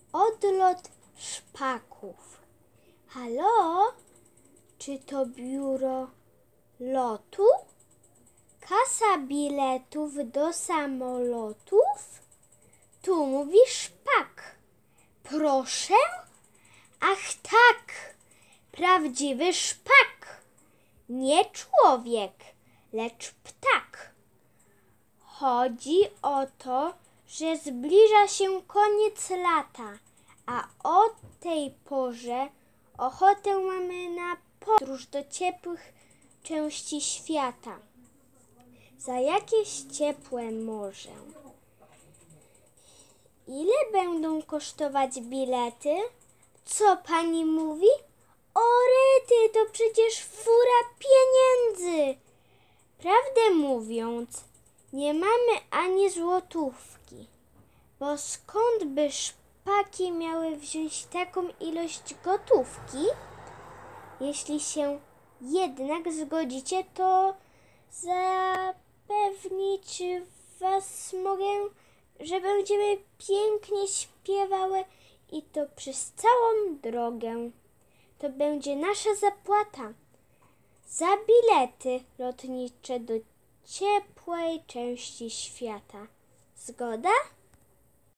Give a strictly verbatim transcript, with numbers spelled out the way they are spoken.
Odlot szpaków. Halo? Czy to biuro lotu? Kasa biletów do samolotów? Tu mówi szpak. Proszę? Ach tak, prawdziwy szpak. Nie człowiek, lecz ptak. Chodzi o to, że zbliża się koniec lata, a o tej porze ochotę mamy na podróż do ciepłych części świata. Za jakieś ciepłe morze. Ile będą kosztować bilety? Co pani mówi? O rety, to przecież fura pieniędzy. Prawdę mówiąc, nie mamy ani złotówki, bo skąd by szpaki miały wziąć taką ilość gotówki? Jeśli się jednak zgodzicie, to zapewnić was mogę, że będziemy pięknie śpiewały i to przez całą drogę. To będzie nasza zapłata za bilety lotnicze do ciepłej części świata. Zgoda?